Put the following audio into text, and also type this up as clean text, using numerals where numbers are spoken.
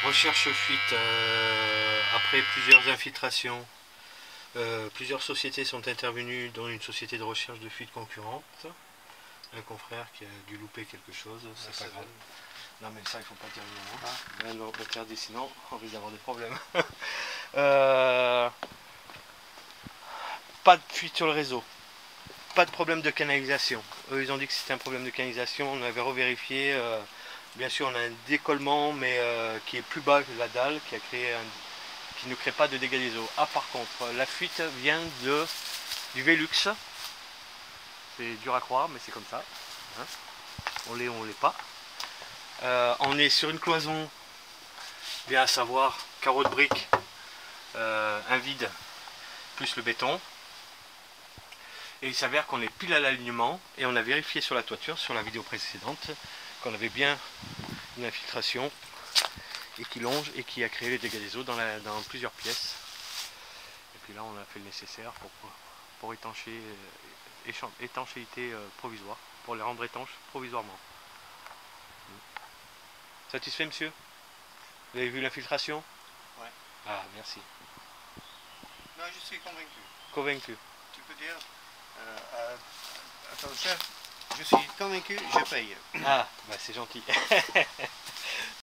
Recherche fuite. Après plusieurs infiltrations, plusieurs sociétés sont intervenues, dont une société de recherche de fuite concurrente. Un confrère qui a dû louper quelque chose, c'est pas grave. Non mais ça il faut pas dire le nom. On va interdit sinon on risque d'avoir des problèmes. Pas de fuite sur le réseau. Pas de problème de canalisation. Eux ils ont dit que c'était un problème de canalisation, on avait revérifié. Bien sûr on a un décollement mais qui est plus bas que la dalle, qui ne crée pas de dégâts des eaux. Ah par contre la fuite vient du Velux. C'est dur à croire mais c'est comme ça. Hein, on l'est ou on l'est pas. On est sur une cloison, bien à savoir carreau de briques, un vide plus le béton. Et il s'avère qu'on est pile à l'alignement et on a vérifié sur la toiture, sur la vidéo précédente, qu'on avait bien une infiltration et qui longe et qui a créé les dégâts des eaux dans plusieurs pièces. Et puis là on a fait le nécessaire pour étanchéité provisoire, pour les rendre étanches provisoirement. Satisfait monsieur? Vous avez vu l'infiltration? Ouais. Ah merci. Non, je suis convaincu. Convaincu. Tu peux dire attends chef, je suis convaincu, je paye. Ah, bah c'est gentil.